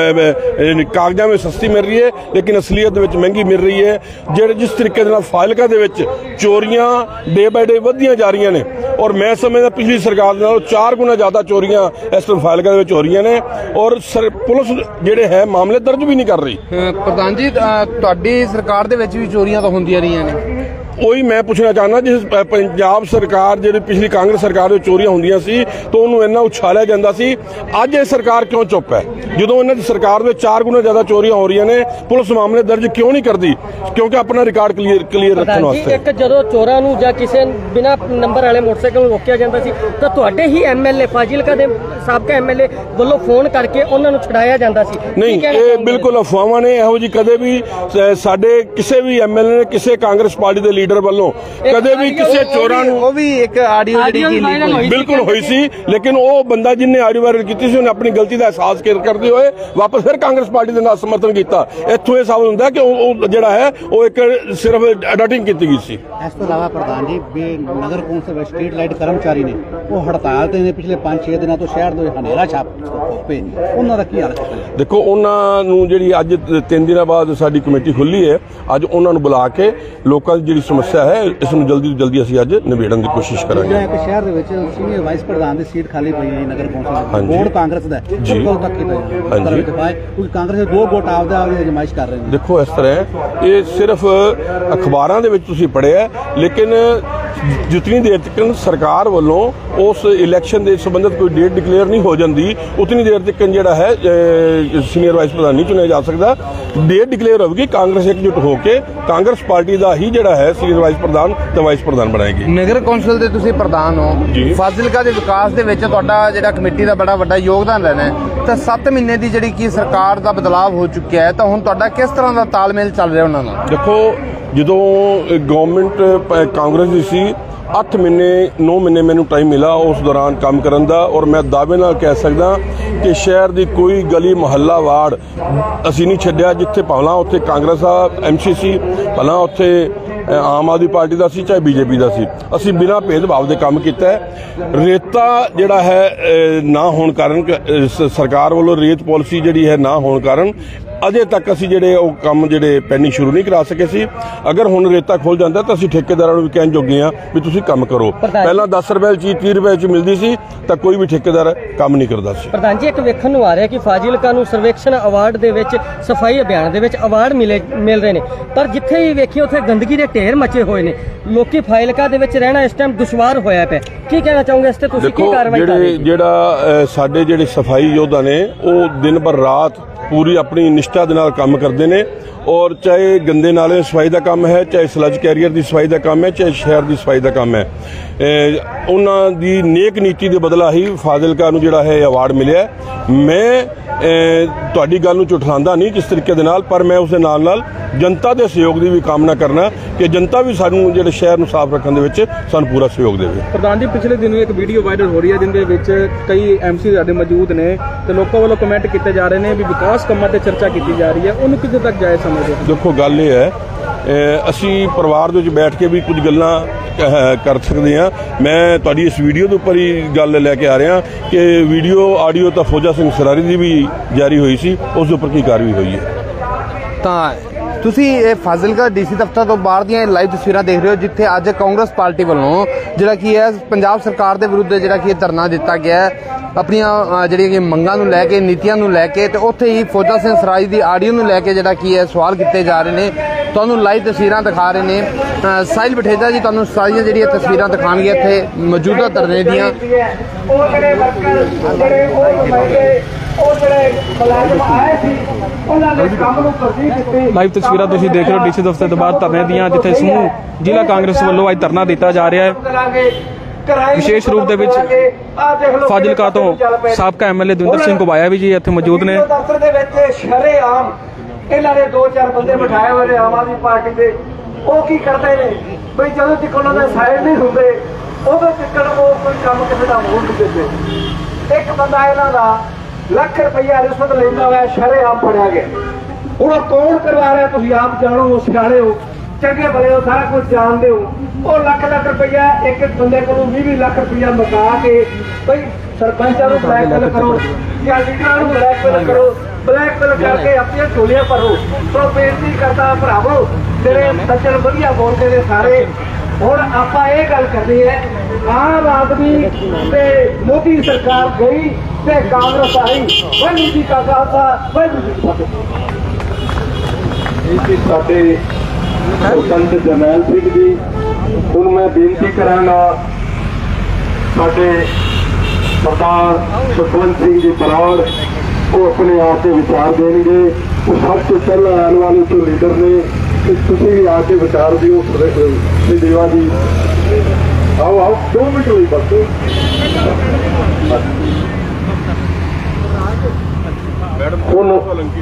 ਕਾਗਜ਼ਾਂ ਵਿੱਚ ਸਸਤੀ ਮਿਲ ਰਹੀ ਹੈ, ਲੇਕਿਨ ਅਸਲੀਅਤ ਦੇ ਵਿੱਚ ਮਹਿੰਗੀ ਮਿਲ ਰਹੀ ਹੈ। ਜਿਹੜੇ ਜਿਸ ਤਰੀਕੇ ਦੇ ਨਾਲ ਫਾਜ਼ਿਲਕਾ ਦੇ ਵਿੱਚ ਚੋਰੀਆਂ ਡੇ ਬਾਈ ਡੇ ਵਧਦੀਆਂ ਜਾ ਰਹੀਆਂ ਨੇ, ਔਰ ਮੈਂ ਸਮਝਦਾ ਪਿਛਲੀ ਸਰਕਾਰ ਦੇ ਨਾਲੋਂ 4 ਗੁਣਾ ਜ਼ਿਆਦਾ ਚੋਰੀਆਂ ਇਸ ਟਾਈਮ ਫਾਜ਼ਿਲਕਾ ਦੇ ਵਿੱਚ ਹੋ ਰਹੀਆਂ ਨੇ, ਔਰ ਪੁਲਿਸ ਜਿਹੜੇ ਹੈ ਮਾਮਲੇ ਦਰਜ ਵੀ ਨਹੀਂ ਕਰ ਰਹੀ। ਪ੍ਰਧਾਨ ਜੀ, ਤੁਹਾਡੀ ਸਰਕਾਰ ਦੇ ਵਿੱਚ ਵੀ ਚੋਰੀਆਂ ਤਾਂ ਹੁੰਦੀਆਂ ਰਹੀਆਂ ਨੇ। ਉਹੀ ਮੈਂ ਪੁੱਛਣਾ ਚਾਹੁੰਦਾ, ਜਿਸ ਪੰਜਾਬ ਸਰਕਾਰ ਜਿਹੜੀ ਪਿਛਲੀ ਕਾਂਗਰਸ ਸਰਕਾਰ ਦੇ ਚੋਰੀਆਂ ਹੁੰਦੀਆਂ ਸੀ ਤਾਂ ਉਹਨੂੰ ਇੰਨਾ ਉਛਾਲਿਆ ਜਾਂਦਾ ਸੀ। ਅੱਜ ਇਹ ਸਰਕਾਰ ਕਿਉਂ ਚੁੱਪ ਹੈ? ਜਦੋਂ ਇਹਨਾਂ ਦੀ ਸਰਕਾਰ ਵਿੱਚ 4 ਗੁਣਾ ਜ਼ਿਆਦਾ ਚੋਰੀਆਂ ਹੋ ਰਹੀਆਂ ਨੇ, ਪੁਲਿਸ ਮਾਮਲੇ ਦਰਜ ਕਿਉਂ ਨਹੀਂ ਕਰਦੀ? ਕਿਉਂਕਿ ਆਪਣਾ ਰਿਕਾਰਡ ਕਲੀਅਰ ਰੱਖਣ ਵਾਸਤੇ। ਇੱਕ ਜਦੋਂ ਚੋਰਾਂ ਨੂੰ ਜਾਂ ਕਿਸੇ ਬਿਨਾਂ ਨੰਬਰ ਵਾਲੇ ਮੋਟਰਸਾਈਕਲ ਨੂੰ ਰੋਕਿਆ ਜਾਂਦਾ ਸੀ ਤਾਂ ਤੁਹਾਡੇ ਹੀ ਐਮਐਲਏ ਫਾਜ਼ਿਲਕਾ ਦੇ ਸਾਬਕਾ ਐਮਐਲਏ ਵੱਲੋਂ ਫੋਨ ਕਰਕੇ ਉਹਨਾਂ ਨੂੰ ਛੁਡਾਇਆ ਜਾਂਦਾ ਸੀ। ਨਹੀਂ, ਇਹ ਬਿਲਕੁਲ ਅਫਵਾਹਾਂ ਨੇ। ਇਹੋ ਜੀ ਕਦੇ ਵੀ ਸਾਡੇ ਕਿਸੇ ਵੀ ਐਮਐਲਏ ਨੇ ਕਿਸੇ ਕਾਂਗਰਸ ਪਾਰਟੀ ਦੇ ਲੀਡਰ ਵੱਲੋਂ ਕਦੇ ਵੀ ਕਿਸੇ ਚੋਰਾਂ ਨੂੰ, ਉਹ ਵੀ ਇੱਕ ਆਡੀਓ ਜਿਹੜੀ ਬਿਲਕੁਲ ਹੋਈ ਸੀ, ਲੇਕਿਨ ਉਹ ਬੰਦਾ ਜਿਹਨੇ ਆਡੀਓ ਵਾਇਰਲ ਕੀਤੀ ਸੀ, ਉਹਨੇ ਆਪਣੀ ਗਲਤੀ ਦਾ ਅਹਿਸਾਸ ਕਰਦੇ ਹੋਏ ਵਾਪਸ ਫਿਰ ਕਾਂਗਰਸ ਪਾਰਟੀ ਦੇ ਨਾਲ ਸਮਰਥਨ ਕੀਤਾ। ਇੱਥੋਂ ਇਹ ਸਾਬਤ ਹੁੰਦਾ ਕਿ ਉਹ ਜਿਹੜਾ ਹੈ ਉਹ ਇੱਕ ਸਿਰਫ ਐਡਿਟਿੰਗ ਕੀਤੀ ਗਈ ਸੀ। ਇਸ ਤੋਂ ਇਲਾਵਾ ਪ੍ਰਧਾਨ ਜੀ, ਨਗਰ ਕੌਂਸਲ ਸਟਰੀਟ ਲਾਈਟ ਕਰਮਚਾਰੀ ਨੇ ਉਹ ਹੜਤਾਲ ਤੇ ਨੇ ਪਿਛਲੇ 5-6 ਦਿਨਾਂ ਤੋਂ ਸ਼ਹਿਰ ਦੇ ਹਨੇਰਾ ਛਾਪ ਪਏ, ਉਹਨਾਂ ਦਾ ਕੀ ਹਾਲ ਹੈ? ਦੇਖੋ, ਉਹਨਾਂ ਨੂੰ ਜਿਹੜੀ ਅੱਜ 3 ਦਿਨਾਂ ਬਾਅਦ ਸਾਡੀ ਕਮੇਟੀ ਖੁੱਲੀ ਹੈ, ਅੱਜ ਉਹਨਾਂ ਨੂੰ ਬੁਲਾ ਕੇ ਲੋਕਾਂ ਦੀ ਜਿਹੜੀ ਸਮੱਸਿਆ ਹੈ ਇਸ ਨੂੰ ਜਲਦੀ ਤੋਂ ਜਲਦੀ ਅਸੀਂ ਅੱਜ ਨਿਬੇੜਨ ਦੀ ਕੋਸ਼ਿਸ਼ ਕਰਾਂਗੇ। ਇੱਕ ਸ਼ਹਿਰ ਦੇ ਵਿੱਚ ਸੀਨੀਅਰ ਵਾਈਸ ਪ੍ਰਧਾਨ ਦੀ ਸੀਟ ਖਾਲੀ ਪਈ ਹੈ ਨਗਰ ਕੌਂਸਲ ਦੀ, ਬੋਰਡ ਕਾਂਗਰਸ ਦਾ ਜੀ, ਕਦੋਂ ਤੱਕ ਕੀਤਾ ਕਿਉਂਕਿ ਕਾਂਗਰਸ ਦੇ 2 ਵੋਟ ਆਪਦਾ ਅਜਮਾਇਸ਼ ਕਰ ਰਹੇ ਨੇ। ਦੇਖੋ, ਇਸ ਤਰ੍ਹਾਂ ਇਹ ਸਿਰਫ ਅਖਬਾਰਾਂ ਦੇ ਵਿੱਚ ਤੁਸੀਂ ਪੜ੍ਹਿਆ, ਲੇਕਿਨ ਜਿਤਨੀ ਦੇਰ ਤੱਕ ਸਰਕਾਰ ਵੱਲੋਂ ਉਸ ਇਲੈਕਸ਼ਨ ਦੇ ਸੰਬੰਧਿਤ ਕੋਈ ਡੇਟ ਡਿਕਲੇਅਰ ਨਹੀਂ ਹੋ ਜਾਂਦੀ, ਉਤਨੀ ਦੇਰ ਤੱਕ ਜਿਹੜਾ ਹੈ ਸੀਨੀਅਰ ਵਾਈਸ ਪ੍ਰਧਾਨ ਨਹੀਂ ਚੁਣਿਆ ਜਾ ਸਕਦਾ। ਡੇਟ ਡਿਕਲੇਅਰ ਹੋਵੇਗੀ, ਕਾਂਗਰਸ ਇਕਜੁੱਟ ਹੋ ਕੇ ਕਾਂਗਰਸ ਪਾਰਟੀ ਦਾ ਹੀ ਜਿਹੜਾ ਹੈ ਸੀਨੀਅਰ ਵਾਈਸ ਪ੍ਰਧਾਨ ਤੇ ਵਾਈਸ ਪ੍ਰਧਾਨ ਬਣਾਏਗੀ। ਨਗਰ ਕੌਂਸਲ ਦੇ ਤੁਸੀਂ ਪ੍ਰਧਾਨ ਹੋ, ਫਾਜ਼ਿਲਕਾ ਦੇ ਵਿਕਾਸ ਦੇ ਵਿੱਚ ਤੁਹਾਡਾ ਜਿਹੜਾ ਕਮੇਟੀ ਦਾ ਬੜਾ ਵੱਡਾ ਯੋਗਦਾਨ ਰਹਿਣਾ ਹੈ, ਤਾਂ 7 ਮਹੀਨੇ ਦੀ ਜਿਹੜੀ ਕੀ ਸਰਕਾਰ ਦਾ ਬਦਲਾਵ ਹੋ ਚੁੱਕਿਆ ਹੈ, ਤਾਂ ਹੁਣ ਤੁਹਾਡਾ ਕਿਸ ਤਰ੍ਹਾਂ ਦਾ ਤਾਲਮੇਲ ਚੱਲ ਰਿਹਾ ਉਹਨਾਂ ਨਾਲ? ਦੇਖੋ, ਜਦੋਂ ਗਵਰਨਮੈਂਟ ਕਾਂਗਰਸ ਦੀ ਸੀ, 8 ਮਹੀਨੇ 9 ਮਹੀਨੇ ਮੈਨੂੰ ਟਾਈਮ ਮਿਲਾ ਉਸ ਦੌਰਾਨ ਕੰਮ ਕਰਨ ਦਾ, ਔਰ ਮੈਂ ਦਾਅਵੇ ਨਾਲ ਕਹਿ ਸਕਦਾ ਕਿ ਸ਼ਹਿਰ ਦੀ ਕੋਈ ਗਲੀ ਮੁਹੱਲਾ ਵਾਰਡ ਅਸੀਂ ਨਹੀਂ ਛੱਡਿਆ ਜਿੱਥੇ ਭਲਾ ਉੱਥੇ ਕਾਂਗਰਸ ਦਾ ਐਮਸੀ ਸੀ, ਭਲਾ ਉੱਥੇ ਆਮ ਆਦਮੀ ਪਾਰਟੀ ਦਾ ਸੀ ਚਾਹੇ ਬੀਜੇਪੀ ਦਾ ਸੀ, ਅਸੀਂ ਬਿਨਾਂ ਭੇਦਭਾਵ ਦੇ ਕੰਮ ਕੀਤਾ ਹੈ। ਰੇਤਾ ਜਿਹੜਾ ਹੈ ਨਾ ਹੋਣ ਕਾਰਨ ਸਰਕਾਰ ਵੱਲੋਂ ਰੇਤ ਪਾਲਿਸੀ ਜਿਹੜੀ ਹੈ ਨਾ ਹੋਣ ਕਾਰਨ ਅਜੇ ਤੱਕ ਅਸੀਂ ਜਿਹੜੇ ਉਹ ਕੰਮ ਜਿਹੜੇ ਪੈਂਡਿੰਗ ਸ਼ੁਰੂ ਨਹੀਂ ਕਰਾ ਸਕੇ ਸੀ। ਅਗਰ ਹੁਣ ਰੇਤਾ ਖੁੱਲ ਜਾਂਦਾ ਤਾਂ ਅਸੀਂ ਠੇਕੇਦਾਰਾਂ ਨੂੰ ਵੀ ਕਹਿਣ ਜੋਗੇ ਹਾਂ ਵੀ ਤੁਸੀਂ ਕੰਮ ਕਰੋ। ਪਹਿਲਾਂ 10 ਰੁਪਏ ਚੀਜ਼ 30 ਰੁਪਏ ਚ ਮਿਲਦੀ ਸੀ ਤਾਂ ਕੋਈ ਵੀ ਠੇਕੇਦਾਰ ਕੰਮ ਨਹੀਂ ਕਰਦਾ ਸੀ। ਪ੍ਰਧਾਨ ਜੀ, ਇੱਕ ਵੇਖਣ ਨੂੰ ਆ ਰਿਹਾ ਕਿ ਫਾਜ਼ਿਲਕਾ ਨੂੰ ਸਰਵੇਖਣ ਅਵਾਰਡ ਦੇ ਵਿੱਚ ਸਫਾਈ ਅਭਿਆਨ ਦੇ ਵਿੱਚ ਅਵਾਰਡ ਮਿਲ ਰਹੇ ਨੇ, ਪਰ ਜਿੱਥੇ ਵੀ ਵੇਖੀ ਉੱਥੇ ਗੰਦਗੀ ਦੇ ਢੇਰ ਮਚੇ ਹੋਏ ਨੇ। ਲੋਕੀ ਫਾਜ਼ਿਲਕਾ ਦੇ ਵਿੱਚ ਰਹਿਣਾ ਇਸ ਟਾਈਮ ਦੁਸ਼ਵਾਰ ਹੋਇਆ ਪਿਆ। ਕੀ ਕਹਿਣਾ ਚਾਹੋਗੇ ਇਸ ਤੇ ਤੁਸੀਂ ਕੀ ਕਾਰਵਾਈ ਕਰ ਰਹੇ ਹੋ? ਜਿਹੜਾ ਸਾਡੇ ਜਿਹੜੇ ਸਫਾਈ ਯੋਧਾ ਨੇ ਉਹ ਦਿਨ ਭਰ ਰਾਤ ਪੂਰੀ ਆਪਣੀ ਨਿਸ਼ਠਾ ਦੇ ਨਾਲ ਕੰਮ ਕਰਦੇ ਨੇ, ਔਰ ਚਾਹੇ ਗੰਦੇ ਨਾਲੇ ਸਫਾਈ ਦਾ ਕੰਮ ਹੈ, ਚਾਹੇ ਸਲੱਜ ਕੈਰੀਅਰ ਦੀ ਸਫਾਈ ਦਾ ਕੰਮ ਹੈ, ਚਾਹੇ ਸ਼ਹਿਰ ਦੀ ਸਫਾਈ ਦਾ ਕੰਮ ਹੈ। ਉਹਨਾਂ ਦੀ ਨੇਕ ਨੀਤੀ ਦੇ ਬਦਲਾ ਹੀ ਫਾਜ਼ਿਲਕਾ ਨੂੰ ਜਿਹੜਾ ਹੈ ਅਵਾਰਡ ਮਿਲਿਆ। ਮੈਂ ਤੁਹਾਡੀ ਗੱਲ ਨੂੰ ਝੁਠਲਾਉਂਦਾ ਨਹੀਂ ਕਿਸ ਤਰੀਕੇ ਦੇ ਨਾਲ, ਪਰ ਮੈਂ ਉਸ ਦੇ ਨਾਲ ਨਾਲ ਜਨਤਾ ਦੇ ਸਹਿਯੋਗ ਦੀ ਵੀ ਕਾਮਨਾ ਕਰਨਾ ਕਿ ਜਨਤਾ ਵੀ ਸਾਨੂੰ ਜਿਹੜੇ ਸ਼ਹਿਰ ਨੂੰ ਸਾਫ਼ ਰੱਖਣ ਦੇ ਵਿੱਚ ਸਾਨੂੰ ਪੂਰਾ ਸਹਿਯੋਗ ਦੇਵੇ। ਪ੍ਰਧਾਨ ਜੀ, ਪਿਛਲੇ ਦਿਨੋਂ ਇੱਕ ਵੀਡੀਓ ਵਾਇਰਲ ਹੋ ਰਹੀ ਹੈ ਜਿੰਦੇ ਵਿੱਚ ਕਈ ਐਮਸੀ ਸਾਡੇ ਮੌਜੂਦ ਨੇ ਤੇ ਲੋਕਾਂ ਵੱਲੋਂ ਕਮੈਂਟ ਕੀਤੇ ਜਾ ਰਹੇ ਨੇ ਵੀ ਵਿਕਾਸ ਕੰਮਾਂ ਤੇ ਚਰਚਾ ਕੀਤੀ ਜਾ ਰਹੀ ਹੈ, ਉਹਨੂੰ ਕਿੱਥੇ ਤੱਕ ਜਾਇਜ਼ ਸਮਝਦੇ ਹੋ? ਦੇਖੋ, ਗੱਲ ਇਹ ਹੈ ਅਸੀਂ ਪਰਿਵਾਰ ਦੇ ਵਿੱਚ ਬੈਠ ਕੇ ਵੀ ਕੁਝ ਗੱਲਾਂ ਕਰ ਸਕਦੇ ਹਾਂ। ਮੈਂ ਤੁਹਾਡੀ ਇਸ ਵੀਡੀਓ ਦੇ ਉੱਪਰ ਹੀ ਗੱਲ ਲੈ ਕੇ ਆ ਰਿਹਾ ਕਿ ਵੀਡੀਓ ਆਡੀਓ ਤਾਂ ਫੌਜਾ ਸਿੰਘ ਸਰਾਰੀ ਦੀ ਵੀ ਜਾਰੀ ਹੋਈ ਸੀ, ਉਸ ਦੇ ਉੱਪਰ ਕੀ ਕਾਰਵਾਈ ਹੋਈ ਹੈ। ਤਾਂ ਤੁਸੀਂ ਇਹ ਫਾਜ਼ਿਲਕਾ ਡੀਸੀ ਦਫ਼ਤਰ ਤੋਂ ਬਾਹਰ ਦੀਆਂ ਲਾਈਵ ਤਸਵੀਰਾਂ ਦੇਖ ਰਹੇ ਹੋ, ਜਿੱਥੇ ਅੱਜ ਕਾਂਗਰਸ ਪਾਰਟੀ ਵੱਲੋਂ ਜਿਹੜਾ ਕੀ ਹੈ ਪੰਜਾਬ ਸਰਕਾਰ ਦੇ ਵਿਰੁੱਧ ਜਿਹੜਾ ਕੀ ਧਰਨਾ ਦਿੱਤਾ ਗਿਆ ਆਪਣੀਆਂ ਜਿਹੜੀਆਂ ਕਿ ਮੰਗਾਂ ਨੂੰ ਲੈ ਕੇ, ਨੀਤੀਆਂ ਨੂੰ ਲੈ ਕੇ, ਤੇ ਉੱਥੇ ਹੀ ਫੌਜਾ ਸਿੰਘ ਸਰਾਰੀ ਦੀ ਆਡੀਓ ਨੂੰ ਲੈ ਕੇ ਜਿਹੜਾ ਕੀ ਹੈ ਸਵਾਲ ਕੀਤੇ ਜਾ ਰਹੇ ਨੇ। ਤੁਹਾਨੂੰ ਲਾਈਵ ਤਸਵੀਰਾਂ ਦਿਖਾ ਰਹੇ ਨੇ ਸਾਹਿਲ ਬਠੇਜਾ ਜੀ, ਤੁਹਾਨੂੰ ਸਾਰੀਆਂ ਜਿਹੜੀਆਂ ਤਸਵੀਰਾਂ ਦਿਖਾਉਣਗੇ ਇੱਥੇ ਮੌਜੂਦਾ ਧਰਨੇ ਦੀਆਂ। ਲਾਈਵ ਤਸਵੀਰਾਂ ਤੁਸੀਂ ਦੇਖ ਰਹੇ ਹੋ ਡੀਸੀ ਦਫ਼ਤਰ ਤੋਂ ਬਾਹਰ ਧਰਨੇ ਦੀਆਂ, ਜਿੱਥੇ ਸਮੂਹ ਜ਼ਿਲ੍ਹਾ ਕਾਂਗਰਸ ਵੱਲੋਂ ਅੱਜ ਧਰਨਾ ਦਿੱਤਾ ਜਾ ਰਿਹਾ ਹੈ। ਵਿਸ਼ੇਸ਼ ਰੂਪ ਦੇ ਵਿੱਚ ਫਾਜ਼ਿਲਕਾ ਤੋਂ ਸਾਬਕਾ ਐਮਐਲਏ ਦਵਿੰਦਰ ਸਿੰਘ ਘੁਬਾਇਆ ਵੀ ਜੀ ਇੱਥੇ ਮੌਜੂਦ ਨੇ। ਦਫ਼ਤਰ ਦੇ ਵਿੱਚ ਸ਼ਰੇਆਮ ਇਹਨਾਂ ਨੇ 2-4 ਬੰਦੇ ਬਿਠਾਏ ਹੋਏ ਨੇ ਆਮ ਆਦਮੀ ਪਾਰਟੀ ਦੇ। ਉਹ ਕੀ ਕਰਦੇ ਨੇ ਬਈ ਜਦੋਂ ਤੱਕ ਉਹਨਾਂ ਦੇ ਸਾਈਡ ਨਹੀਂ ਹੁੰਦੇ ਉਦੋਂ ਤੱਕ ਉਹ ਕੋਈ ਕੰਮ ਕਿਸੇ ਦਾ ਹੋਣ ਨਹੀਂ ਦਿੰਦੇ। ਇੱਕ ਬੰਦਾ ਇਹਨਾਂ ਦਾ ਲੱਖ ਰੁਪਈਆ ਰਿਸ਼ਵਤ ਲੈਂਦਾ ਹੋਇਆ ਸ਼ਰੇਆਮ ਫੜਿਆ ਗਿਆ। ਹੁਣ ਕੌਣ ਕਰਵਾ ਰਿਹਾ ਤੁਸੀਂ ਆਪ ਜਾਣੋ, ਸਿਆਣੇ ਹੋ, ਚੰਗੇ ਭਲੇ ਹੋ, ਸਾਰਾ ਕੁਝ ਜਾਣਦੇ ਹੋ। ਉਹ ਲੱਖ ਰੁਪਈਆ ਇੱਕ ਬੰਦੇ ਕੋਲੋਂ 20 ਲੱਖ ਰੁਪਈਆ ਮਕਾ ਕੇ ਬਈ ਸਰਪੰਚਾਂ ਨੂੰ ਬਲੈਕਮੇਲ ਕਰੋ ਜਾਂ ਲੀਡਰਾਂ ਨੂੰ ਬਲੈਕਮੇਲ ਕਰੋ, ਬਲੈਕਮੇਲ ਕਰਕੇ ਆਪਣੀਆਂ ਝੋਲੀਆਂ ਭਰੋ। ਸੋ ਬੇਨਤੀ ਕਰਦਾ ਭਰਾਵੋ, ਜਿਹੜੇ ਸੱਜਣ ਵਧੀਆ ਬੋਲਦੇ ਨੇ ਸਾਰੇ, ਹੁਣ ਆਪਾਂ ਇਹ ਗੱਲ ਕਰਨੀ ਹੈ, ਆਮ ਆਦਮੀ ਤੇ ਮੋਦੀ ਸਰਕਾਰ ਗਈ ਤੇ ਕਾਂਗਰਸ ਆਈ। ਵਾਹਿਗੁਰੂ ਜੀ ਕਾ ਖਾਲਸਾ, ਵਾਹਿਗੁਰੂ ਜੀ ਕੀ ਫਤਿਹ। ਸਾਡੇ ਸੰਤ ਜਰਨੈਲ ਸਿੰਘ ਜੀ, ਹੁਣ ਮੈਂ ਬੇਨਤੀ ਕਰਾਂਗਾ ਸਾਡੇ ਸਰਦਾਰ ਸੁਖਵੰਤ ਸਿੰਘ ਜੀ ਬਰਾੜ, ਉਹ ਆਪਣੇ ਆਪ ਦੇ ਵਿਚਾਰ ਦੇਣਗੇ। ਉਹ ਸਭ ਤੋਂ ਪਹਿਲਾਂ ਆਉਣ ਵਾਲੇ ਤੋਂ ਲੀਡਰ ਨੇ, ਤੁਸੀਂ ਵੀ ਆ ਕੇ ਵਿਚਾਰ ਦਿਓ। ਦੇਵਾ ਜੀ ਆਓ ਆਓ, 2 ਮਿੰਟ ਲਈ ਬਸ। ਹੁਣ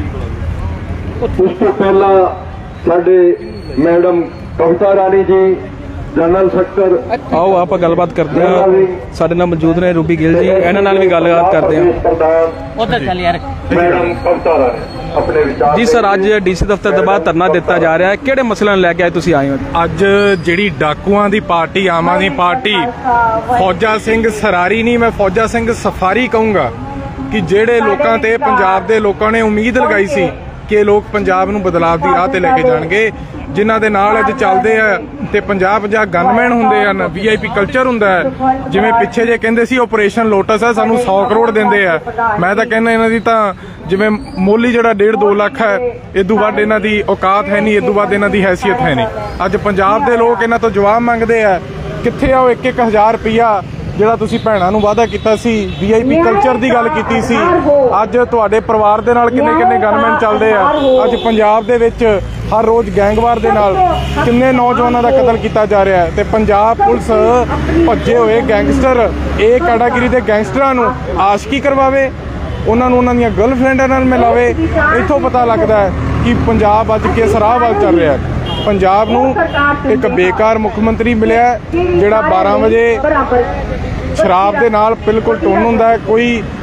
ਉਸ ਤੋਂ ਪਹਿਲਾਂ ਸਾਡੇ ਮੈਡਮ ਕਵਿਤਾ ਰਾਣੀ ਜੀ, ਜਨਰਲ ਸੈਕਟਰ। ਆਓ ਆਪਾਂ ਗੱਲਬਾਤ ਕਰਦੇ ਹਾਂ, ਸਾਡੇ ਨਾਲ ਮੌਜੂਦ ਨੇ ਰੂਬੀ ਗਿੱਲ ਜੀ, ਇਹਨਾਂ ਨਾਲ ਵੀ ਗੱਲਬਾਤ ਕਰਦੇ ਹਾਂ। ਉਧਰ ਚੱਲ ਯਾਰ। ਮੈਡਮ ਕਵਿਤਾ ਰਾਣੀ ਆਪਣੇ ਵਿਚਾਰ ਜੀ ਸਰ, ਅੱਜ ਡੀਸੀ ਦਫ਼ਤਰ ਦੇ ਬਾਹਰ ਧਰਨਾ ਦਿੱਤਾ ਜਾ ਰਿਹਾ ਹੈ, ਕਿਹੜੇ ਮਸਲਿਆਂ ਨੂੰ ਲੈ ਕੇ ਆਏ ਤੁਸੀਂ ਆਏ ਹੋ? ਅੱਜ ਜਿਹੜੀ ਡਾਕੂਆਂ ਦੀ ਪਾਰਟੀ ਆਮ ਆਦਮੀ ਪਾਰਟੀ, ਫੌਜਾ ਸਿੰਘ ਸਰਾਰੀ ਨਹੀਂ, ਮੈਂ ਫੌਜਾ ਸਿੰਘ ਸਫਾਰੀ ਕਹੂੰਗਾ, ਕਿ ਜਿਹੜੇ ਲੋਕਾਂ ਤੇ ਪੰਜਾਬ ਦੇ ਲੋਕਾਂ ਨੇ ਉਮੀਦ ਲਗਾਈ ਸੀ ਕਿ ਇਹ ਲੋਕ ਪੰਜਾਬ ਨੂੰ ਬਦਲਾਅ ਦੀ ਰਾਹ ਤੇ ਲੈ ਕੇ ਜਾਣਗੇ, ਜਿਨ੍ਹਾਂ ਦੇ ਨਾਲ ਅੱਜ ਚੱਲਦੇ ਆ ਤੇ 50-50 ਗਨਮੈਨ ਹੁੰਦੇ ਹਨ, VIP ਕਲਚਰ ਹੁੰਦਾ ਹੈ। ਜਿਵੇਂ ਪਿੱਛੇ ਜੇ ਕਹਿੰਦੇ ਸੀ ਆਪਰੇਸ਼ਨ ਲੋਟਸ ਹੈ, ਸਾਨੂੰ 100 ਕਰੋੜ ਦਿੰਦੇ ਆ। ਮੈਂ ਤਾਂ ਕਹਿੰਦਾ ਇਹਨਾਂ ਦੀ ਤਾਂ ਜਿਵੇਂ ਮੋਲੀ ਜਿਹੜਾ 1.5-2 ਲੱਖ ਹੈ, ਇਦੋਂ ਵੱਧ ਇਹਨਾਂ ਦੀ ਔਕਾਤ ਹੈ ਨਹੀਂ, ਇਦੋਂ ਵੱਧ ਇਹਨਾਂ ਦੀ ਹੈਸੀਅਤ ਹੈ ਨਹੀਂ। ਅੱਜ ਪੰਜਾਬ ਦੇ ਲੋਕ ਇਹਨਾਂ ਤੋਂ ਜਵਾਬ ਮੰਗਦੇ ਆ, ਕਿੱਥੇ ਆ ਉਹ 1-1000 ਰੁਪਈਆ ਜਿਹੜਾ ਤੁਸੀਂ ਭੈਣਾਂ ਨੂੰ ਵਾਅਦਾ ਕੀਤਾ ਸੀ, VIP ਕਲਚਰ ਦੀ ਗੱਲ ਕੀਤੀ ਸੀ। ਅੱਜ ਤੁਹਾਡੇ ਪਰਿਵਾਰ ਦੇ ਨਾਲ ਕਿੰਨੇ ਗਨਮੈਨ ਚੱਲਦੇ ਆ। ਅੱਜ ਪੰਜਾਬ ਦੇ ਵਿੱਚ ਹਰ ਰੋਜ਼ ਗੈਂਗਵਾਰ ਦੇ ਨਾਲ ਕਿੰਨੇ ਨੌਜਵਾਨਾਂ ਦਾ ਕਤਲ ਕੀਤਾ ਜਾ ਰਿਹਾ ਹੈ, ਤੇ ਪੰਜਾਬ ਪੁਲਿਸ ਭੱਜੇ ਹੋਏ ਗੈਂਗਸਟਰ, ਇਹ ਕੈਟਾਗਰੀ ਦੇ ਗੈਂਗਸਟਰਾਂ ਨੂੰ ਆਸ਼ਕੀ ਕਰਵਾਵੇ, ਉਹਨਾਂ ਨੂੰ ਉਹਨਾਂ ਦੀਆਂ ਗਰਲਫ੍ਰੈਂਡਾਂ ਨਾਲ ਮਿਲਾਵੇ। ਇੱਥੋਂ ਪਤਾ ਲੱਗਦਾ ਹੈ ਕਿ ਪੰਜਾਬ ਅੱਜ ਕਿਸ ਰਾਹ ਵੱਲ ਚੱਲ ਰਿਹਾ ਹੈ। ਪੰਜਾਬ ਨੂੰ ਇੱਕ ਬੇਕਾਰ ਮੁੱਖ ਮੰਤਰੀ ਮਿਲਿਆ, ਜਿਹੜਾ 12 ਵਜੇ ਸ਼ਰਾਬ ਦੇ ਨਾਲ ਬਿਲਕੁਲ ਟੁੰਨ ਹੁੰਦਾ ਹੈ। ਕੋਈ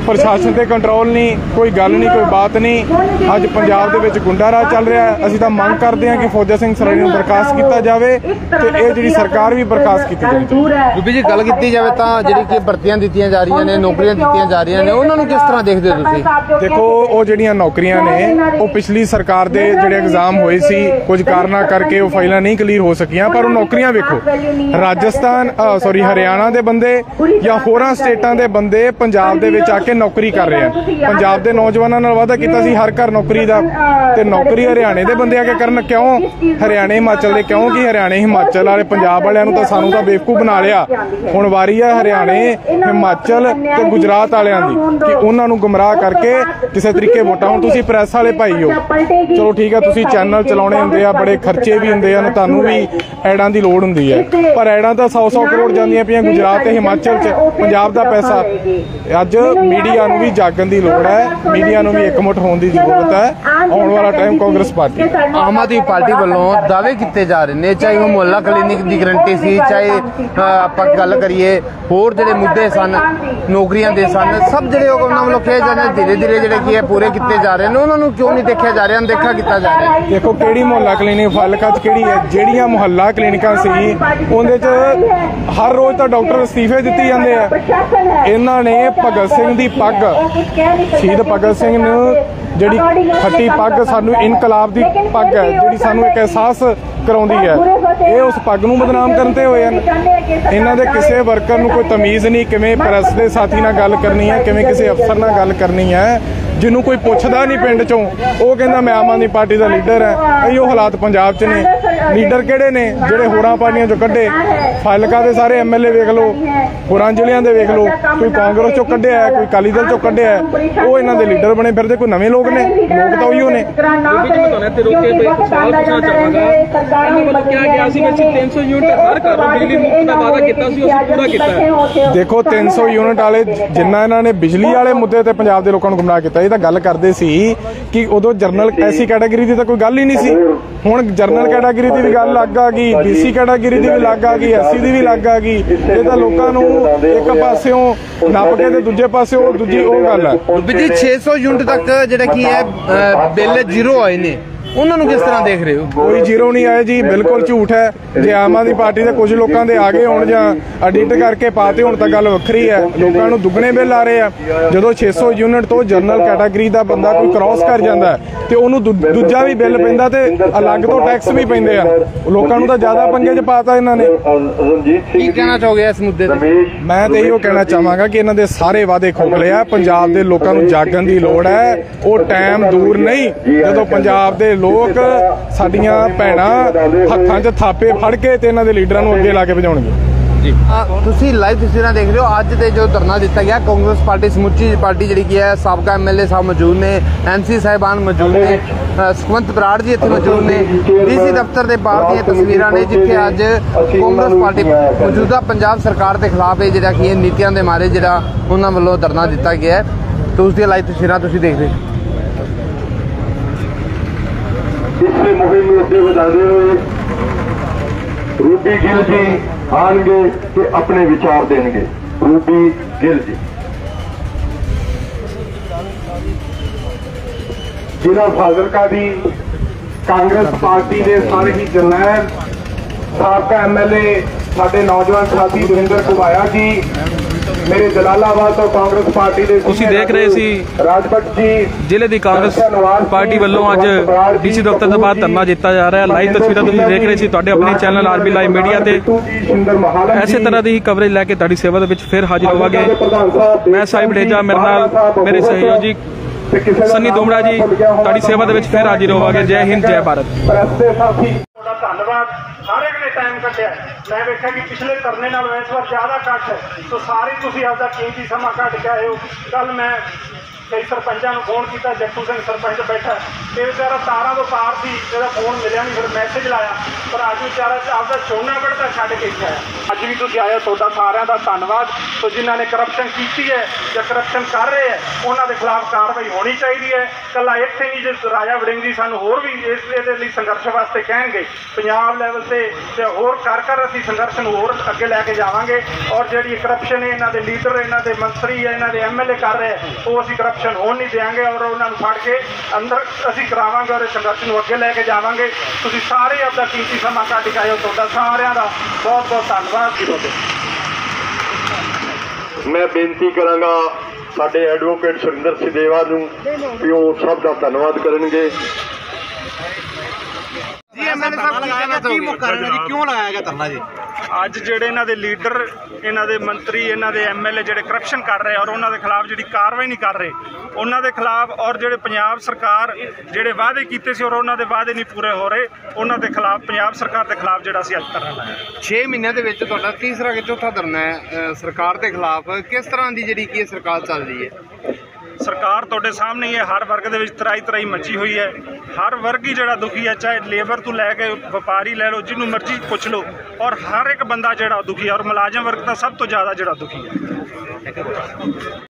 ਪ੍ਰਸ਼ਾਸਨ ਤੇ ਕੰਟਰੋਲ ਨਹੀਂ, ਕੋਈ ਗੱਲ ਨਹੀਂ, ਕੋਈ ਬਾਤ ਨਹੀਂ। ਅੱਜ ਪੰਜਾਬ ਦੇ ਵਿੱਚ ਗੁੰਡਾ ਰਾਜ ਚੱਲ ਰਿਹਾ ਹੈ। ਅਸੀਂ ਤਾਂ ਮੰਗ ਕਰਦੇ ਹਾਂ ਕਿ ਫੌਜਾ ਸਿੰਘ ਸਰਾਰੀ ਨੂੰ ਬਰਖਾਸਤ ਕੀਤਾ ਜਾਵੇ ਤੇ ਇਹ ਜਿਹੜੀ ਸਰਕਾਰ ਵੀ ਬਰਖਾਸਤ ਕੀਤੀ ਜਾਵੇ। ਬੀਬੀ ਜੀ, ਗੱਲ ਕੀਤੀ ਜਾਵੇ ਤਾਂ ਜਿਹੜੀ ਕਿ ਭਰਤੀਆਂ ਦਿੱਤੀਆਂ ਜਾ ਰਹੀਆਂ ਨੇ, ਨੌਕਰੀਆਂ ਦਿੱਤੀਆਂ ਜਾ ਰਹੀਆਂ ਨੇ, ਉਹਨਾਂ ਨੂੰ ਕਿਸ ਤਰ੍ਹਾਂ ਦੇਖਦੇ ਹੋ ਤੁਸੀਂ? ਦੇਖੋ, ਉਹ ਜਿਹੜੀਆਂ ਨੌਕਰੀਆਂ ਨੇ ਉਹ ਪਿਛਲੀ ਸਰਕਾਰ ਦੇ ਜਿਹੜੇ ਐਗਜ਼ਾਮ ਹੋਏ ਸੀ, ਕੁਝ ਕਾਰਨਾਂ ਕਰਕੇ ਉਹ ਫਾਈਲਾਂ ਨਹੀਂ ਕਲੀਅਰ ਹੋ ਸਕੀਆਂ, ਪਰ ਉਹ ਨੌਕਰੀਆਂ ਵੇਖੋ, ਰਾਜਸਥਾਨ ਹਰਿਆਣਾ ਦੇ ਬੰਦੇ ਜਾਂ ਹੋਰਾਂ ਸਟੇਟਾਂ ਦੇ ਬੰਦੇ ਪੰਜਾਬ ਦੇ ਵਿੱਚ ਆ ਕੇ ਨੌਕਰੀ ਕਰ ਰਹੇ ਆ। ਪੰਜਾਬ ਦੇ ਨੌਜਵਾਨਾਂ ਨਾਲ ਵਾਅਦਾ ਕੀਤਾ ਸੀ ਹਰ ਘਰ ਨੌਕਰੀ ਦਾ, ਤੇ ਨੌਕਰੀ ਹਰਿਆਣੇ ਦੇ ਬੰਦੇ ਆ ਕੇ ਕਰਨ। ਕਿਉਂ ਹਰਿਆਣੇ ਹਿਮਾਚਲ ਦੇ? ਕਿਉਂਕਿ ਹਰਿਆਣੇ ਹਿਮਾਚਲ ਵਾਲੇ ਪੰਜਾਬ ਵਾਲਿਆਂ ਨੂੰ ਤਾਂ ਸਾਨੂੰ ਤਾਂ ਬੇਵਕੂਫ ਬਣਾ ਲਿਆ। ਹੁਣ ਵਾਰੀ ਆ ਹਰਿਆਣੇ, ਹਿਮਾਚਲ ਤੇ ਗੁਜਰਾਤ ਵਾਲਿਆਂ ਦੀ ਕਿ ਉਹਨਾਂ ਨੂੰ ਗੁੰਮਰਾਹ ਕਰਕੇ ਕਿਸੇ ਤਰੀਕੇ ਵੋਟਾਂ। ਹੁਣ ਤੁਸੀਂ ਪ੍ਰੈਸ ਵਾਲੇ ਭਾਈ ਹੋ, ਚਲੋ ਠੀਕ ਹੈ, ਤੁਸੀਂ ਚੈਨਲ ਚਲਾਉਣੇ ਹੁੰਦੇ ਆ, ਬੜੇ ਖਰਚੇ ਵੀ ਹੁੰਦੇ ਆ, ਤੁਹਾਨੂੰ ਵੀ ਐਡਾਂ ਦੀ ਲੋੜ ਹੁੰਦੀ ਹੈ, ਪਰ ਐਡਾਂ ਤਾਂ 100-100 ਕਰੋੜ ਜਾਂਦੀਆਂ ਪਈਆਂ ਗੁਜਰਾਤ ਤੇ ਹਿਮਾਚਲ 'ਚ। ਪੰਜਾਬ ਦਾ ਪੈਸਾ ਅੱਜ ਮੀਡੀਆ ਨੂੰ ਵੀ ਜਾਗਣ ਦੀ ਲੋੜ ਹੈ, ਮੀਡੀਆ ਨੂੰ ਵੀ ਇਕਮੁੱਠ ਹੋਣ ਦੀ ਜ਼ਰੂਰਤ ਹੈ। ਆਉਣ ਵਾਲਾ time Congress party, Aam Aadmi party ਵੱਲੋਂ ਦਾਅਵੇ ਕੀਤੇ ਜਾ ਰਹੇ ਨੇ, ਚਾਹੇ ਉਹ ਮੁਹੱਲਾ ਕਲੀਨਿਕ ਦੀ ਗਰੰਟੀ ਸੀ, ਚਾਹੇ ਆਪਾਂ ਗੱਲ ਕਰੀਏ ਹੋਰ ਜਿਹੜੇ ਮੁੱਦੇ ਸਨ, ਨੌਕਰੀਆਂ ਦੇ ਸਨ, ਸਭ ਜਿਹੜੇ ਉਹਨਾਂ ਵੱਲੋਂ ਕਿਹਾ ਜਾ ਰਿਹਾ ਧੀਰੇ-ਧੀਰੇ ਜਿਹੜੇ ਕੀ ਹੈ ਪੂਰੇ ਕੀਤੇ ਜਾ ਰਹੇ ਨੇ। ਉਹਨਾਂ ਨੂੰ ਕਿਉਂ ਨਹੀਂ ਦੇਖਿਆ ਜਾ ਰਿਹਾ, ਅਣਦੇਖਾ ਕੀਤਾ ਜਾ ਰਿਹਾ? ਦੇਖੋ, ਕਿਹੜੀ ਮੁਹੱਲਾ ਕਲੀਨਿਕ ਫਾਜ਼ਿਲਕਾ 'ਚ ਕਿਹੜੀ ਹੈ? ਜਿਹੜੀਆਂ ਮੁਹੱਲਾ ਕਲੀਨਿਕਾਂ ਸੀ ਉਹਦੇ 'ਚ ਹਰ ਰੋਜ਼ ਤਾਂ ਡਾਕਟਰ ਅਸਤੀਫੇ ਦਿੱਤੇ ਜਾਂਦੇ ਆ। ਇਹਨਾਂ ਨੇ ਭਗਤ ਸਿੰਘ ਦੀ ਪੱਗ, ਸ਼ਹੀਦ ਭਗਤ ਸਿੰਘ ਨੂੰ ਜਿਹੜੀ ਖੱਟੀ ਪੱਗ, ਸਾਨੂੰ ਇਨਕਲਾਬ ਦੀ ਪੱਗ ਹੈ ਜਿਹੜੀ ਸਾਨੂੰ ਇੱਕ ਅਹਿਸਾਸ ਕਰਾਉਂਦੀ ਹੈ, ਇਹ ਉਸ ਪੱਗ ਨੂੰ ਬਦਨਾਮ ਕਰਨ ਤੇ ਹੋਏ ਹਨ। ਇਹਨਾਂ ਦੇ ਕਿਸੇ ਵਰਕਰ ਨੂੰ ਕੋਈ ਤਮੀਜ਼ ਨਹੀਂ, ਕਿਵੇਂ ਪ੍ਰੈਸ ਦੇ ਸਾਥੀ ਨਾਲ ਗੱਲ ਕਰਨੀ ਹੈ, ਕਿਵੇਂ ਕਿਸੇ ਅਫਸਰ ਨਾਲ ਗੱਲ ਕਰਨੀ ਹੈ। ਜਿਹਨੂੰ ਕੋਈ ਪੁੱਛਦਾ ਨਹੀਂ ਪਿੰਡ ਚੋਂ, ਉਹ ਕਹਿੰਦਾ ਮੈਂ ਆਮ ਆਦਮੀ ਪਾਰਟੀ ਦਾ ਲੀਡਰ ਹੈ। ਇਹੋ ਹਾਲਾਤ ਪੰਜਾਬ 'ਚ ਨੇ। ਲੀਡਰ ਕਿਹੜੇ ਨੇ? ਜਿਹੜੇ ਹੋਰਾਂ ਪਾਰਟੀਆਂ 'ਚੋਂ ਕੱਢੇ। ਫਾਜ਼ਿਲਕਾ ਦੇ ਸਾਰੇ ਐਮਐਲਏ ਵੇਖ ਲਓ, ਹੋਰਾਂ ਜ਼ਿਲ੍ਹਿਆਂ ਦੇ ਵੇਖ ਲਓ, ਕੋਈ ਕਾਂਗਰਸ 'ਚੋਂ ਕੱਢਿਆ ਹੈ, ਕੋਈ ਅਕਾਲੀ ਦਲ 'ਚੋਂ ਕੱਢਿਆ ਹੈ, ਉਹ ਇਹਨਾਂ ਦੇ ਲੀਡਰ ਬਣੇ ਫਿਰਦੇ। ਕੋਈ ਨਵੇਂ ਲੋਕ ਨੇ? ਲੋਕ ਤਾਂ ਉਹੀਓ ਨੇ। ਦੇਖੋ, 300 ਯੂਨਿਟ ਵਾਲੇ ਜਿੰਨਾ ਇਹਨਾਂ ਨੇ ਬਿਜਲੀ ਵਾਲੇ ਮੁੱਦੇ ਤੇ ਪੰਜਾਬ ਦੇ ਲੋਕਾਂ ਨੂੰ ਗੁੰਮਰਾਹ ਕੀਤਾ, ਇਹ ਤਾਂ ਗੱਲ ਕਰਦੇ ਸੀ ਕਿ ਉਦੋਂ ਜਰਨਲ ਐਸੀ ਕੈਟਾਗਰੀ ਦੀ ਤਾਂ ਕੋਈ ਗੱਲ ਹੀ ਨਹੀਂ ਸੀ। ਹੁਣ ਜਰਨਲ ਕੈਟਾਗਰੀ ਦੀ ਵੀ ਗੱਲ ਲੱਗ ਆ ਗਈ, BC ਕੈਟਾਗਰੀ ਦੀ ਵੀ ਲੱਗ ਆ ਗਈ, SC ਦੀ ਵੀ ਲੱਗ ਆ ਗਈ। ਇਹ ਤਾਂ ਲੋਕਾਂ ਨੂੰ ਇੱਕ ਪਾਸਿਓਂ ਨੱਪ ਕੇ ਤੇ ਦੂਜੇ ਪਾਸਿਓਂ ਦੂਜੀ ਉਹ ਗੱਲ ਹੈ। ਜੀ 600 ਯੂਨਿਟ ਤੱਕ ਜਿਹੜਾ ਕੀ ਹੈ ਬਿੱਲ ਜ਼ੀਰੋ ਆਏ ਨੇ, ਉਹਨਾਂ ਨੂੰ ਕਿਸ ਤਰ੍ਹਾਂ ਦੇਖ ਰਹੇ ਹੋ? ਕੋਈ ਜ਼ੀਰੋ ਨਹੀਂ ਆਏ ਜੀ, ਬਿਲਕੁਲ ਝੂਠ ਹੈ। ਜੇ ਆਮ ਆਦਮੀ ਪਾਰਟੀ ਦੇ ਕੁਝ ਲੋਕਾਂ ਦੇ ਆ ਗਏ ਹੋਣ ਜਾਂ ਐਡਿਟ ਕਰਕੇ ਪਾਤੇ ਹੋਣ ਤਾਂ ਗੱਲ ਵੱਖਰੀ ਹੈ। ਲੋਕਾਂ ਨੂੰ ਦੁੱਗਣੇ ਬਿੱਲ ਆ ਰਹੇ ਆ। ਜਦੋਂ 600 ਯੂਨਿਟ ਤੋਂ ਜਨਰਲ ਕੈਟਾਗਰੀ ਦਾ ਬੰਦਾ ਕੋਈ ਕ੍ਰਾਸ ਕਰ ਜਾਂਦਾ ਤੇ ਉਹਨੂੰ ਦੂਜਾ ਵੀ ਬਿੱਲ ਪੈਂਦਾ ਤੇ ਅਲੱਗ ਤੋਂ ਟੈਕਸ ਵੀ ਪੈਂਦੇ ਆ। ਲੋਕਾਂ ਨੂੰ ਤਾਂ ਜ਼ਿਆਦਾ ਪੰਗੇ 'ਚ ਪਾਤਾ ਇਹਨਾਂ ਨੇ। ਕੀ ਕਹਿਣਾ ਚਾਹੋਗੇ ਇਸ ਮੁੱਦੇ ਤੇ? ਮੈਂ ਤੇ ਇਹੋ ਕਹਿਣਾ ਚਾਹਾਂਗਾ ਕਿ ਇਹਨਾਂ ਦੇ ਸਾਰੇ ਵਾਅਦੇ ਖੋਖਲੇ ਆ। ਪੰਜਾਬ ਦੇ ਲੋਕਾਂ ਨੂੰ ਜਾਗਣ ਦੀ ਲੋੜ ਹੈ। ਉਹ ਟਾਈਮ ਦੂਰ ਨਹੀਂ ਜਦੋਂ ਪੰਜਾਬ ਦੇ ਲੋਕ ਸਾਡੀਆਂ ਭੈਣਾਂ ਹੱਥਾਂ 'ਚ ਥਾਪੇ ਫੜ ਕੇ ਤੇ ਇਹਨਾਂ ਦੇ ਲੀਡਰਾਂ ਨੂੰ ਅੱਗੇ ਲਾ ਕੇ ਭਜਾਉਣਗੇ। ਜੀ, ਤੁਸੀਂ ਲਾਈਵ ਤਸਵੀਰਾਂ ਦੇਖ ਰਹੇ ਹੋ। ਅੱਜ ਦੇ ਜੋ ਧਰਨਾ ਦਿੱਤਾ ਗਿਆ, ਕਾਂਗਰਸ ਪਾਰਟੀ ਸਮੁੱਚੀ ਪਾਰਟੀ ਜਿਹੜੀ ਕੀ ਹੈ, ਸਾਬਕਾ MLA ਸਾਹਿਬ ਮੌਜੂਦ ਨੇ, MC ਸਾਹਿਬਾਨ ਮੌਜੂਦ ਨੇ, ਸੁਖਵੰਤ ਬਰਾੜ ਜੀ ਇੱਥੇ ਮੌਜੂਦ ਨੇ। DC ਦਫ਼ਤਰ ਦੇ ਬਾਹਰ ਦੀਆਂ ਤਸਵੀਰਾਂ ਨੇ ਜਿੱਥੇ ਅੱਜ ਕਾਂਗਰਸ ਪਾਰਟੀ ਮੌਜੂਦਾ ਪੰਜਾਬ ਸਰਕਾਰ ਦੇ ਖਿਲਾਫ ਇਹ ਜਿਹੜਾ ਕੀ ਹੈ ਨੀਤੀਆਂ ਦੇ ਮਾਰੇ ਜਿਹੜਾ ਉਹਨਾਂ ਵੱਲੋਂ ਧਰਨਾ ਦਿੱਤਾ ਗਿਆ ਹੈ। ਤੇ ਉਸ ਦੀਆਂ ਲਾਈਵ ਤਸਵੀਰਾਂ ਤੁਸੀਂ ਦੇਖ ਰਹੇ ਹੋ। इस मुहिम में अगे बढ़ाते हुए रूबी गिल जी आएंगे तो अपने विचार देंगे। रूबी गिल जी जिला फाजिलका दी कांग्रेस पार्टी के सारे ही जरनैल साबका MLA साडे नौजवान साथी दविंदर घुमाया जी, मेरे जलालाबाद तो कांग्रेस पार्टी ਦੇ ਤੁਸੀਂ ਦੇਖ ਰਹੇ ਸੀ ਰਾਜਪਟ ਜੀ ਜ਼ਿਲ੍ਹੇ ਦੀ ਕਾਂਗਰਸ ਪਾਰਟੀ ਵੱਲੋਂ ਅੱਜ DC ਦਫ਼ਤਰ ਦੇ ਬਾਹਰ ਧਰਨਾ ਦਿੱਤਾ ਜਾ ਰਿਹਾ। ਲਾਈਵ ਤਸਵੀਰਾਂ ਤੁਸੀਂ ਦੇਖ ਰਹੇ ਸੀ ਤੁਹਾਡੇ ਆਪਣੇ ਚੈਨਲ RB ਲਾਈਵ ਮੀਡੀਆ ਤੇ। ਐਸੇ ਤਰ੍ਹਾਂ ਦੀ ਹੀ ਕਵਰੇਜ ਲੈ ਕੇ ਤੁਹਾਡੀ ਸੇਵਾ ਦੇ ਵਿੱਚ ਫਿਰ ਹਾਜ਼ਰ ਹੋਵਾਂਗੇ। ਮੈਂ ਸਾਹਿਬ ਢੇਜਾ, ਮੇਰੇ ਨਾਲ ਮੇਰੇ ਸਹਿਯੋਗੀ ਸੰਨੀ ਦੋਮੜਾ ਜੀ ਤੁਹਾਡੀ ਸੇਵਾ ਦੇ ਵਿੱਚ ਫਿਰ ਹਾਜ਼ਰ ਹੋਵਾਂਗੇ। ਜੈ ਹਿੰਦ, ਜੈ ਭਾਰਤ। ਧੰਨਵਾਦ ਸਾਰੇ ਨੇ ਟਾਈਮ ਕੱਢਿਆ। ਮੈਂ ਵੇਖਿਆ ਕਿ ਪਿਛਲੇ ਧਰਨੇ ਨਾਲ ਇਸ ਵਾਰ ਜ਼ਿਆਦਾ ਘੱਟ ਹੈ, ਸੋ ਸਾਰੇ ਤੁਸੀਂ ਆਪਦਾ ਕੀਮਤੀ ਸਮਾਂ ਕੱਢ ਕੇ ਆਏ ਹੋ। ਕੱਲ ਮੈਂ ਕਈ ਸਰਪੰਚਾਂ ਨੂੰ ਫੋਨ ਕੀਤਾ, ਜੱਟੂ ਸਿੰਘ ਸਰਪੰਚ ਬੈਠਾ ਤੇ ਵਿਚਾਰਾ ਤਾਰਾਂ ਤੋਂ ਪਾਰ ਸੀ, ਇਹਦਾ ਫੋਨ ਮਿਲਿਆ ਨਹੀਂ, ਫਿਰ ਮੈਸੇਜ ਲਾਇਆ, ਪਰ ਅੱਜ ਵਿਚਾਰਾ ਆਪਦਾ ਚੋਣਾ ਕੱਢਦਾ ਛੱਡ ਕੇ ਇੱਥੇ ਆਇਆ। ਅੱਜ ਵੀ ਤੁਸੀਂ ਆਏ, ਤੁਹਾਡਾ ਸਾਰਿਆਂ ਦਾ ਧੰਨਵਾਦ। ਸੋ ਜਿਨ੍ਹਾਂ ਨੇ ਕਰਪਸ਼ਨ ਕੀਤੀ ਹੈ ਜਾਂ ਕਰਪਸ਼ਨ ਕਰ ਰਹੇ ਹੈ ਉਹਨਾਂ ਦੇ ਖਿਲਾਫ ਕਾਰਵਾਈ ਹੋਣੀ ਚਾਹੀਦੀ ਹੈ। ਇਕੱਲਾ ਇੱਥੇ ਨਹੀਂ, ਜੇ ਰਾਜਾ ਵੜਿੰਗ ਜੀ ਸਾਨੂੰ ਹੋਰ ਵੀ ਇਹਦੇ ਲਈ ਸੰਘਰਸ਼ ਵਾਸਤੇ ਕਹਿਣਗੇ ਪੰਜਾਬ ਲੈਵਲ ਤੇ ਹੋਰ ਕਰ ਅਸੀਂ ਸੰਘਰਸ਼ ਨੂੰ ਹੋਰ ਅੱਗੇ ਲੈ ਕੇ ਜਾਵਾਂਗੇ। ਔਰ ਜਿਹੜੀ ਕਰਪਸ਼ਨ ਹੈ ਇਹਨਾਂ ਦੇ ਲੀਡਰ, ਇਹਨਾਂ ਦੇ ਮੰਤਰੀ, ਇਹਨਾਂ ਦੇ ਐਮਐਲਏ ਕਰ ਰਹੇ ਉਹ ਅਸੀਂ ਕਰਪਸ਼ਨ ਹੋਣ ਨਹੀਂ ਦੇਵਾਂਗੇ ਔਰ ਉਹਨਾਂ ਨੂੰ ਫੜ ਕੇ ਅੰਦਰ ਅਸੀਂ ਕਰਾਵਾਂਗੇ ਔਰ ਸੰਘਰਸ਼ ਨੂੰ ਅੱਗੇ ਲੈ ਕੇ ਜਾਵਾਂਗੇ। ਤੁਸੀਂ ਸਾਰੇ ਆਪਦਾ ਕੀਮਤੀ ਸਮਾਂ ਕੱਢ ਕੇ ਆਏ ਹੋ, ਤੁਹਾਡਾ ਸਾਰਿਆਂ ਦਾ ਬਹੁਤ ਬਹੁਤ ਧੰਨਵਾਦ ਜੀ। ਮੈਂ ਬੇਨਤੀ ਕਰਾਂਗਾ ਸਾਡੇ ਐਡਵੋਕੇਟ ਸੁਰਿੰਦਰ ਸਿਦੇਵਾ ਨੂੰ ਕਿ ਉਹ ਸਭ ਦਾ ਧੰਨਵਾਦ ਕਰਨਗੇ। ਜੀ ਐਮਐਲਏ ਸਾਹਿਬ ਕੀ ਮੁੱਖ ਕਾਰਨ ਹੈ ਜੀ, ਕਿਉਂ ਲਗਾਇਆ ਗਿਆ ਧਰਨਾ ਜੀ? ਅੱਜ ਜਿਹੜੇ ਇਹਨਾਂ ਦੇ ਲੀਡਰ, ਇਹਨਾਂ ਦੇ ਮੰਤਰੀ, ਇਹਨਾਂ ਦੇ ਐਮਐਲਏ ਜਿਹੜੇ ਕਰਪਸ਼ਨ ਕਰ ਰਹੇ ਔਰ ਉਹਨਾਂ ਦੇ ਖਿਲਾਫ ਜਿਹੜੀ ਕਾਰਵਾਈ ਨਹੀਂ ਕਰ ਰਹੇ ਉਹਨਾਂ ਦੇ ਖਿਲਾਫ, ਔਰ ਜਿਹੜੇ ਪੰਜਾਬ ਸਰਕਾਰ ਜਿਹੜੇ ਵਾਅਦੇ ਕੀਤੇ ਸੀ ਔਰ ਉਹਨਾਂ ਦੇ ਵਾਅਦੇ ਨਹੀਂ ਪੂਰੇ ਹੋ ਰਹੇ ਉਹਨਾਂ ਦੇ ਖਿਲਾਫ, ਪੰਜਾਬ ਸਰਕਾਰ ਦੇ ਖਿਲਾਫ ਜਿਹੜਾ ਅਸੀਂ ਅੱਜ ਧਰਨਾ ਲਾਇਆ। 6 ਮਹੀਨਿਆਂ ਦੇ ਵਿੱਚ ਤੁਹਾਡਾ ਤੀਸਰਾ ਕਿ ਚੌਥਾ ਧਰਨਾ ਹੈ ਸਰਕਾਰ ਦੇ ਖਿਲਾਫ। ਕਿਸ ਤਰ੍ਹਾਂ ਦੀ ਜਿਹੜੀ ਕੀ ਸਰਕਾਰ ਚੱਲ ਰਹੀ ਹੈ? ਸਰਕਾਰ ਤੁਹਾਡੇ ਸਾਹਮਣੇ ਹੀ ਹੈ, ਹਰ ਵਰਗ ਦੇ ਵਿੱਚ ਤਰਾਈ ਮੱਚੀ ਹੋਈ ਹੈ। ਹਰ ਵਰਗ ਹੀ ਜਿਹੜਾ ਦੁਖੀ ਹੈ, ਚਾਹੇ ਲੇਬਰ ਤੋਂ ਲੈ ਕੇ ਵਪਾਰੀ ਲੈ ਲਓ, ਜਿਹਨੂੰ ਮਰਜ਼ੀ ਪੁੱਛ ਲਓ, ਔਰ ਹਰ ਇੱਕ ਬੰਦਾ ਜਿਹੜਾ ਦੁਖੀ ਹੈ ਔਰ ਮੁਲਾਜ਼ਮ ਵਰਗ ਤਾਂ ਸਭ ਤੋਂ ਜ਼ਿਆਦਾ ਜਿਹੜਾ ਦੁਖੀ ਹੈ।